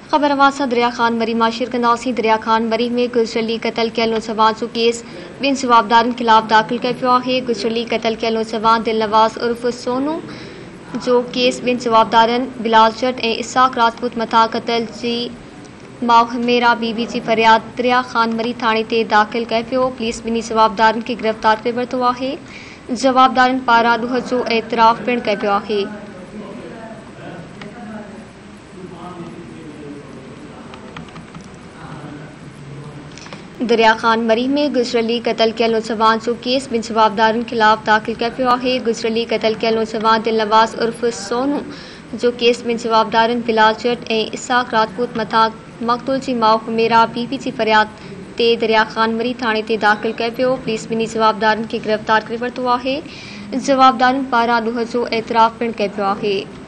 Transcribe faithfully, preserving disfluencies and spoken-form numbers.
ख़बर वासा दरिया खान मरी माशिर कंदासी दरिया खान मरी में गुजरली कतल कयल नौजवान जो केस बिन जवाबदारन खिलाफ दाखिल कयो पियो आहे। गुजरली कतल कयल नौजवान दिलनवाज़ उर्फ सोनू जो केस बिन जवाबदारन बिलाल जट ऐं इसाक राजपूत मथां कतल जी माहमेरा बीबी जी फरियाद दरिया खान मरी थाणे ते दाखिल कयो पियो। पुलिस बिनी जवाबदारन खे गिरफ़्तार करे वरितो आहे। जवाबदारन पारां ॾोह जो एतराफ़ पिणु कयो पियो आहे। दरिया खान मरी में गुजरली कतल कयल नौजवान जो केस बिन जवाबदारन खिलाफ दाखिल कयो पियो आहे। गुजरली कतल कयल नौजवान दिलनवाज़ उर्फ सोनू जो केस बिन जवाबदारन बिलाल जट ऐं इसाक राजपूत मथां मक़तूल जी माहमेरा बीबी जी फरियाद ते दरिया खान मरी थाणे ते दाखिल कयो पियो। पुलिस बिनी जवाबदारन खे गिरफ़्तार करे वरितो आहे। जवाबदारन पारां ॾोह जो एतराफ़ पिणु कयो पियो आहे।